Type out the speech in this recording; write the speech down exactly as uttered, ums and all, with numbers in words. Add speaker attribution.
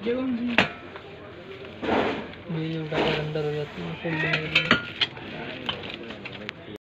Speaker 1: बीज उठाकर अंदर हो जाती है फोल्डिंग के लिए।